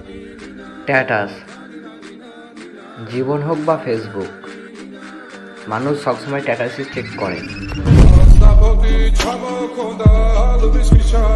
Status, জীবন হোক বা Facebook, মানুষ সবসময় স্ট্যাটাসই চেক করে।